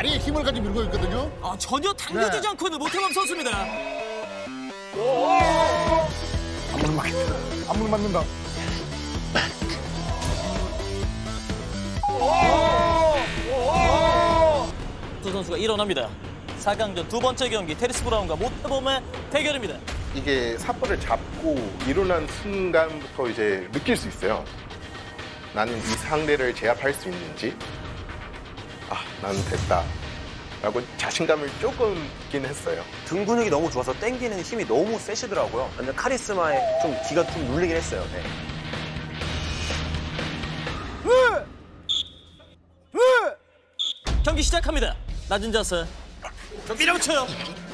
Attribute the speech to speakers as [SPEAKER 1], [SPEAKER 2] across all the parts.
[SPEAKER 1] 다리에 힘을 가지고 밀고 있거든요.
[SPEAKER 2] 전혀 당겨지지 않고 있는 모태범 선수입니다.
[SPEAKER 1] 안무를 맞겠다. 안무를 맞는다.
[SPEAKER 2] 두 선수가 일어납니다. 4강전 두 번째 경기 테리스 브라운과 모태범의 대결입니다.
[SPEAKER 3] 이게 사포를 잡고 일어난 순간부터 이제 느낄 수 있어요. 나는 이 상대를 제압할 수 있는지, 나는 됐다 라고 자신감을 조금 있긴 했어요.
[SPEAKER 4] 등 근육이 너무 좋아서 당기는 힘이 너무 세시더라고요. 완전 카리스마에 좀 기가 좀 눌리긴 했어요. 네.
[SPEAKER 2] 경기 시작합니다. 낮은 자세. 밀어붙여요.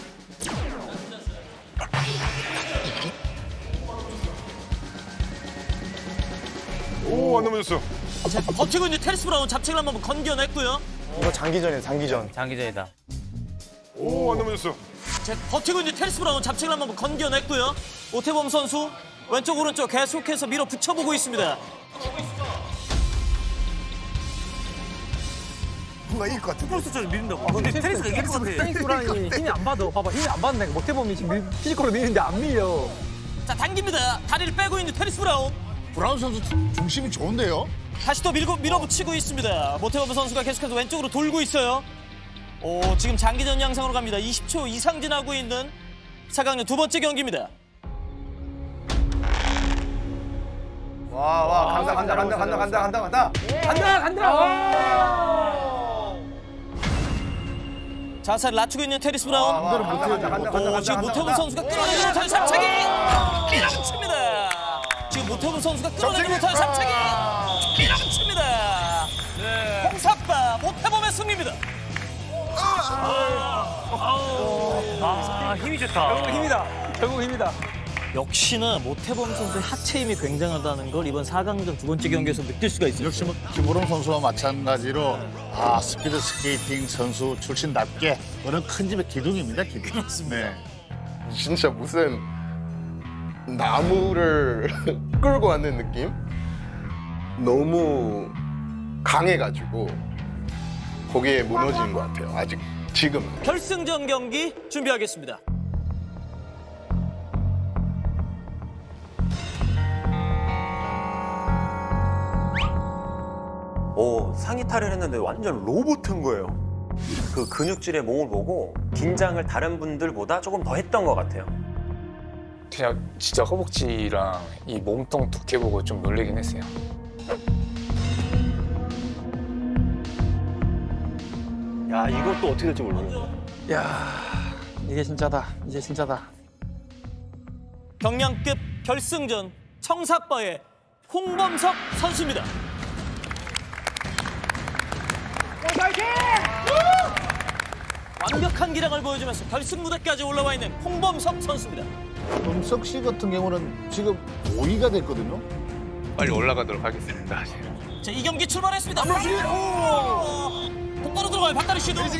[SPEAKER 5] 오, 안 넘어졌어.
[SPEAKER 2] 자, 버티고 있는 테리스 브라운 잡책을 한번 건겨냈고요.
[SPEAKER 4] 이거 장기전이에요, 장기전.
[SPEAKER 2] 장기전이다.
[SPEAKER 5] 오, 안 넘어졌어.
[SPEAKER 2] 자, 버티고 있는 테리스 브라운 잡책을 한번 건겨냈고요. 모태범 선수 왼쪽 오른쪽 계속해서 밀어붙여보고 있습니다.
[SPEAKER 1] 뭔가 이길 것 같은데.
[SPEAKER 2] 폴스처럼 밀린다고. 근데 테리스가 이렇게 해.
[SPEAKER 6] 테니스 브라운이 힘이 안 받아. 봐봐, 힘이 안 받네. 모태범이 지금 피지컬로 미는데 안 밀려.
[SPEAKER 2] 자, 당깁니다. 다리를 빼고 있는 테리스 브라운.
[SPEAKER 1] 브라운 선수 중심이 좋은데요.
[SPEAKER 2] 다시 또 밀어붙이고 있습니다. 모태범 선수가 계속해서 왼쪽으로 돌고 있어요. 지금 장기전 양상으로 갑니다. 20초 이상 지나고 있는 4강전 두 번째 경기입니다.
[SPEAKER 6] 간다.
[SPEAKER 2] 자세를 낮추고 있는 테리스 브라운. 지금 모태범 선수가 끌어내지 못하는 잡차기! 밀어붙입니다. 지금 모태범 선수가 끌어내지 못하는 잡차기! 밀어붙입니다. 홍사빠 모태범의 승리입니다.
[SPEAKER 6] 힘이 좋다. 결국 힘이다.
[SPEAKER 2] 역시나 모태범 선수의 하체 힘이 굉장하다는 걸 이번 4강전 두 번째 경기에서 느낄 수가 있어요.
[SPEAKER 1] 역시 뭐 김호롱 선수와 마찬가지로 스피드 스케이팅 선수 출신답게 그런 큰 집의 기둥입니다. 기둥.
[SPEAKER 2] 그렇습니다.
[SPEAKER 3] 진짜 무슨 나무를 끌고 왔는 느낌? 너무 강해가지고 거기에 무너지는 것 같아요. 아직 지금.
[SPEAKER 2] 결승전 경기 준비하겠습니다.
[SPEAKER 4] 상의탈을 했는데 완전 로봇인 거예요. 그 근육질의 몸을 보고 긴장을 다른 분들보다 조금 더 했던 것 같아요.
[SPEAKER 7] 그냥 진짜 허벅지랑 이 몸통 두께 보고 좀 놀라긴 했어요.
[SPEAKER 4] 야, 이것도 어떻게 될지 모르겠네.
[SPEAKER 6] 야, 이게 진짜다. 이제 진짜다.
[SPEAKER 2] 경량급 결승전 청사빠의 홍범석 선수입니다. 완벽한 기량을 보여주면서 결승 무대까지 올라와 있는 홍범석 선수입니다.
[SPEAKER 1] 범석 씨 같은 경우는 지금 5위가 됐거든요.
[SPEAKER 7] 빨리 올라가도록 하겠습니다.
[SPEAKER 2] 자, 이 경기 출발했습니다. 똑바로 들어가요. 박다리 씨도.
[SPEAKER 1] 매직이.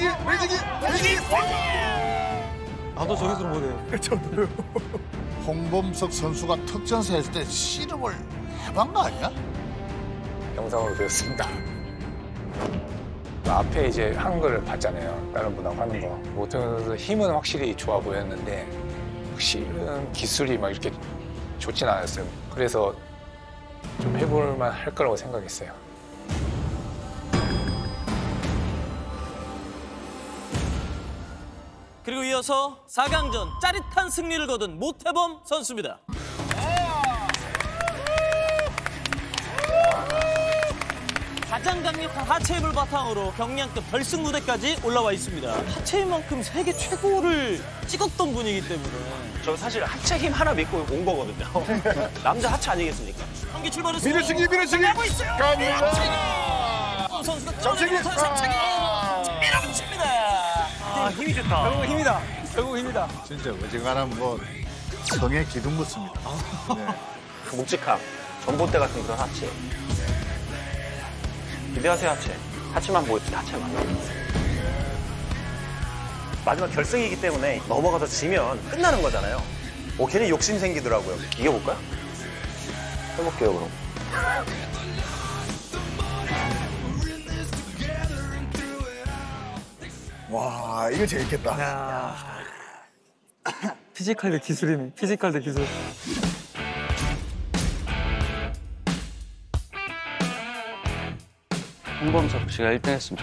[SPEAKER 6] 나도 저기서 못해요.
[SPEAKER 1] 홍범석 선수가 특전사 했을 때 씨름을 해본 거 아니야?
[SPEAKER 7] 영상으로 배웠습니다. 앞에 이제 하는 거를 봤잖아요. 다른 분하고 하는 거. 모태범 선수 힘은 확실히 좋아 보였는데 실은 기술이 막 이렇게 좋진 않았어요. 그래서 좀 해볼만 할 거라고 생각했어요.
[SPEAKER 2] 그리고 이어서 4강전 짜릿한 승리를 거둔 모태범 선수입니다. 가장 강력한 하체 힘을 바탕으로 경량급 결승 무대까지 올라와 있습니다. 하체 힘만큼 세계 최고를 찍었던 분이기 때문에.
[SPEAKER 4] 저 사실 하체 힘 하나 믿고 온 거거든요. 남자 하체 아니겠습니까?
[SPEAKER 2] 경기 출발했습니다.
[SPEAKER 5] 밀어치기.
[SPEAKER 2] 하고 있어요.
[SPEAKER 1] 갑니다.
[SPEAKER 2] 선수가 끌어내지 못하는 잡차기. 밀어붙입니다.
[SPEAKER 6] 힘이 좋다. 결국 힘이다.
[SPEAKER 1] 진짜 어지간한 성의 기둥 같습니다.
[SPEAKER 4] 그 묵직함, 전봇대 같은 그런 하체. 기대하세요, 하체. 하체만 보여주세요, 하체만. 마지막 결승이기 때문에 넘어가서 지면 끝나는 거잖아요. 괜히 욕심 생기더라고요. 이겨볼까요? 해볼게요, 그럼.
[SPEAKER 8] 와, 이거 재밌겠다.
[SPEAKER 6] 야. 피지컬 대 기술이네. 피지컬 대 기술.
[SPEAKER 9] 홍범석 씨가 1등 했습니다.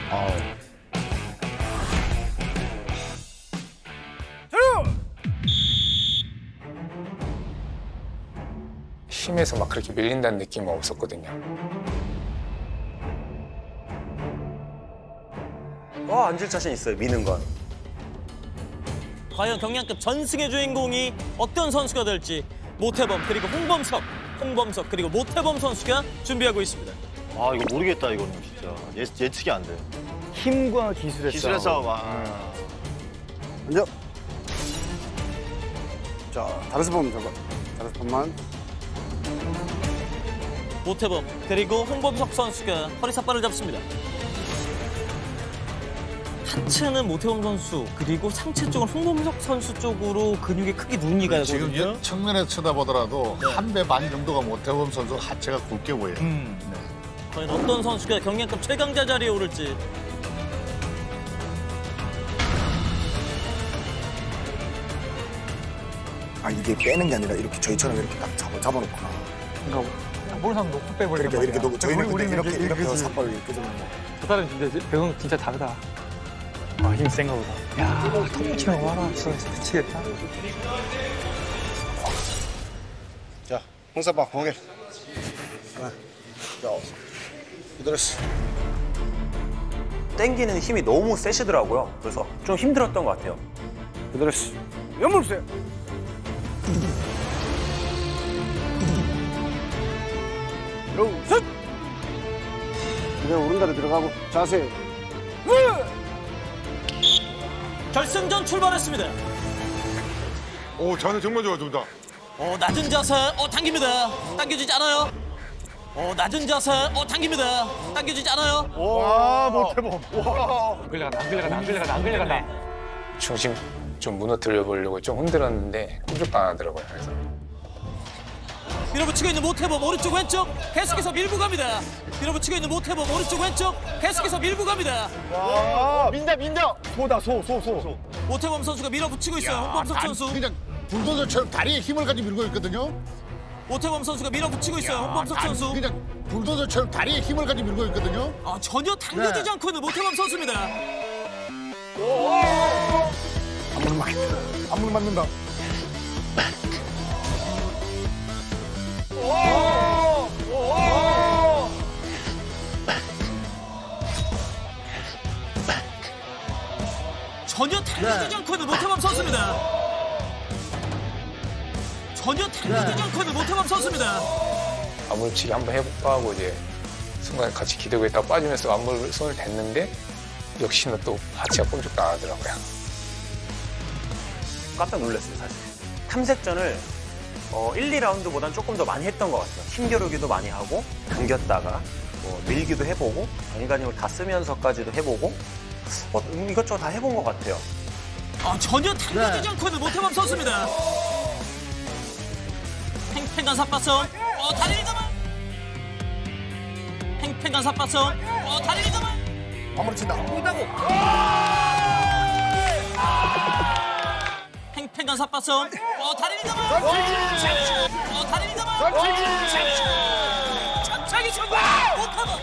[SPEAKER 7] 힘에서 막 그렇게 밀린다는 느낌은 없었거든요.
[SPEAKER 4] 앉을 자신 있어요, 미는 건.
[SPEAKER 2] 과연 경량급 전승의 주인공이 어떤 선수가 될지 모태범 그리고 홍범석 그리고 모태범 선수가 준비하고 있습니다.
[SPEAKER 10] 아 이거 모르겠다 이거는 진짜 예측이 안 돼.
[SPEAKER 8] 힘과 기술의
[SPEAKER 10] 기술의 싸움.
[SPEAKER 8] 먼저. 자, 다른 스폰 잡아. 다른 스폰만.
[SPEAKER 2] 모태범 그리고 홍범석 선수가 허리 삿발을 잡습니다. 하체는 모태범 선수 그리고 상체 쪽은 홍범석 선수 쪽으로 근육이 크게 눈이 가거든요.
[SPEAKER 1] 지금 측면에서 쳐다보더라도 한 배 반 정도가 모태범 선수 하체가 굵게 보여요.
[SPEAKER 2] 과연 어떤 선수가 경량급 최강자 자리에 오를지.
[SPEAKER 8] 아, 이게 빼는 게 아니라 이렇게 저희처럼 이렇게 딱 잡아놓구나.
[SPEAKER 6] 그러니까 모르는 사람 높고 빼버리는
[SPEAKER 8] 이렇게
[SPEAKER 6] 말이야.
[SPEAKER 8] 놓고 저희는 근데
[SPEAKER 6] 우리는
[SPEAKER 8] 이렇게
[SPEAKER 6] 그지.
[SPEAKER 8] 삿발을 이렇게 잡는 거.
[SPEAKER 6] 저 사람 진짜 배우는 진짜 다르다. 아, 힘 센가 보다. 야, 턱 붙이는 거 봐라. 진짜 미치겠다.
[SPEAKER 8] 자, 홍사박 공개. 자, 기다렸어.
[SPEAKER 4] 땡기는 힘이 너무 세시더라고요. 그래서 좀 힘들었던 것 같아요.
[SPEAKER 8] 기다렸어. 연물 주세요. 여러분, 셋! 이제 오른다리 들어가고 자세.
[SPEAKER 2] 결승전 출발했습니다.
[SPEAKER 5] 오, 자세 정말 좋아, 둘 다.
[SPEAKER 2] 낮은 자세, 당깁니다. 당겨지지 않아요. 낮은 자세, 당깁니다. 당겨지지 않아요.
[SPEAKER 8] 와, 모태범. 와.
[SPEAKER 6] 안 끌려간다.
[SPEAKER 7] 중심 좀 무너뜨려 보려고 좀 흔들었는데 꼼짝도 안 하더라고요. 그래서
[SPEAKER 2] 밀어붙이고 있는 모태범 오른쪽 왼쪽 계속해서 밀고 갑니다. 밀어붙이고 있는 모태범 오른쪽 왼쪽 계속해서 밀고 갑니다.
[SPEAKER 8] 와, 민다. 소다, 소.
[SPEAKER 2] 모태범 선수가 밀어붙이고 있어요. 홍범석 선수.
[SPEAKER 1] 그냥 불도저처럼 다리에 힘을 가지고 밀고 있거든요.
[SPEAKER 2] 모태범 선수가 밀어붙이고 있어요. 홍범석 선수.
[SPEAKER 1] 그냥 불도저처럼 다리에 힘을 가지고 밀고 있거든요.
[SPEAKER 2] 전혀 당겨지지 않고 있는 모태범 선수입니다.
[SPEAKER 8] 안물 맞겠다. 안물 맞는다.
[SPEAKER 2] 전혀 당겨지지 않고 있는 모태범 선수입니다. 전혀 당겨지지 않고 있는 모태범 선수입니다.
[SPEAKER 7] 안물치기 한번 해볼까 하고 이제 순간 같이 기대고 있다가 빠지면서 안물 손을 댔는데 역시나 또 하체가 꼼짝도 안 하더라고요.
[SPEAKER 4] 깜짝 놀랐어요, 사실. 탐색전을 1, 2라운드보다는 조금 더 많이 했던 것 같아요. 힘겨루기도 많이 하고 당겼다가 밀기도 해보고 인간힘을 다 쓰면서까지도 해보고 이것저것 다 해본 것 같아요.
[SPEAKER 2] 전혀 당겨지지 않고 있는 모태범 선수입니다. 팽팽한 삿바성. 다리를 잡아. 팽팽한 삿바성. 다리를 잡아.
[SPEAKER 8] 안물 친다.
[SPEAKER 2] 팽팽한 삿바성. 다리를 잡아. 다리를 잡아. 잡차기 성공. 모태범.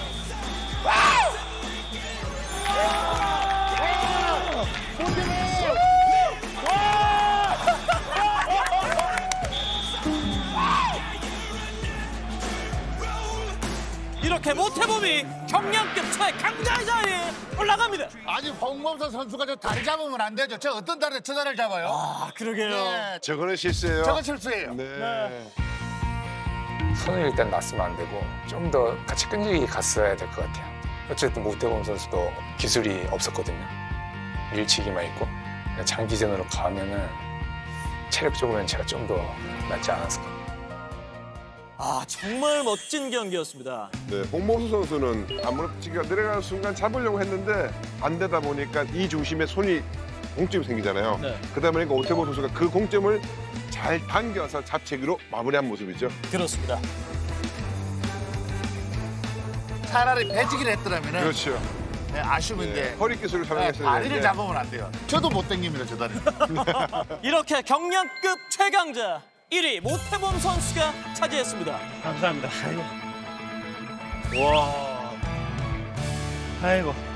[SPEAKER 2] 이렇게 모태범이 경량급 최강자의 자리에 올라갑니다.
[SPEAKER 1] 아니 홍범석 선수가 저 다리 잡으면 안 되죠. 저 어떤 다리에 저 다리를 잡아요?
[SPEAKER 2] 그러게요.
[SPEAKER 1] 네,
[SPEAKER 5] 저거는 실수예요.
[SPEAKER 1] 저건 실수예요.
[SPEAKER 5] 네.
[SPEAKER 7] 손을 일단 놨으면 안 되고 좀 더 같이 끈질기게 갔어야 될 것 같아요. 어쨌든 모태범 선수도 기술이 없었거든요. 밀치기만 있고 장기전으로 가면은 체력적으로는 제가 좀 더 낫지 않았을까.
[SPEAKER 2] 정말 멋진 경기였습니다.
[SPEAKER 5] 네, 홍범수 선수는 안물치기가 내려가는 순간 잡으려고 했는데 안 되다 보니까 이 중심에 손이 공점이 생기잖아요.
[SPEAKER 2] 네.
[SPEAKER 5] 그러다 보니까 오태범 선수가 그 공점을 잘 당겨서 잡채기로 마무리한 모습이죠.
[SPEAKER 2] 그렇습니다.
[SPEAKER 1] 차라리 배지기를 했더라면
[SPEAKER 5] 그렇죠.
[SPEAKER 1] 네, 아쉬움인데
[SPEAKER 5] 허리 기술을
[SPEAKER 1] 네,
[SPEAKER 5] 사용했어야
[SPEAKER 1] 다리를
[SPEAKER 5] 되는데.
[SPEAKER 1] 잡으면 안 돼요. 저도 못 당깁니다, 저 다리.
[SPEAKER 2] 이렇게 경량급 최강자 1위 모태범 선수가 차지했습니다.
[SPEAKER 6] 감사합니다. 아이고. 와. 아이고.